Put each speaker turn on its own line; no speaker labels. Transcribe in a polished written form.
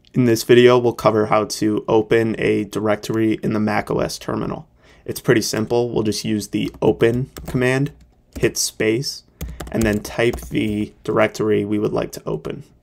In this video, we'll cover how to open a directory in the macOS terminal. It's pretty simple. We'll just use the open command, hit space, and then type the directory we would like to open.